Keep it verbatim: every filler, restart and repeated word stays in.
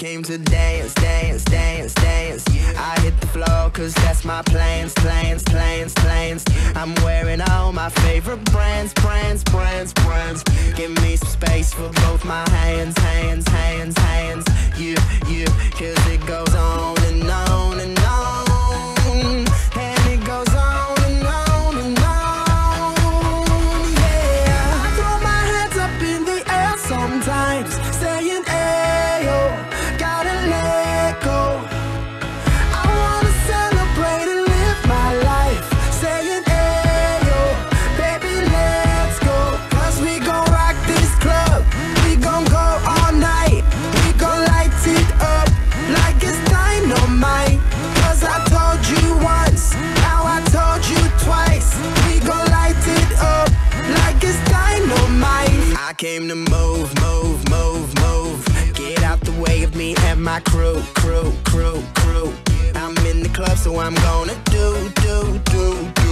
came to dance, dance, dance, dance. I hit the floor cause that's my plans, plans, plans, plans. I'm wearing all my favorite brands, brands, brands, brands. Give me some space for both my hands, hands, hands, hands. You, you, cause it goes on and on and on. And it goes on and on and on, yeah. I throw my hands up in the air sometimes, saying, ayo, gotta let go. I wanna celebrate and live my life, saying, ayo, baby, let's go. Cause we gon' rock this club, we gon' go all night. We gon' light it up like it's dynamite. Cause I told you once, now I told you twice. We gon' light it up like it's dynamite. I came to move, move, move, move. Get out the way of me and my crew, crew, crew, crew. I'm in the club, so I'm gonna do, do, do, do.